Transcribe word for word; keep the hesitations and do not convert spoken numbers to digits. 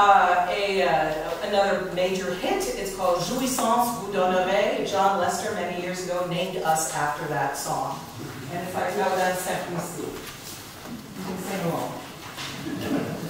uh, a, uh, another major hit. It's called Jouyssance, vous, donnerey. John Lester, many years ago, named us after that song. And it's like Claudin de Sermisy. You can sing along.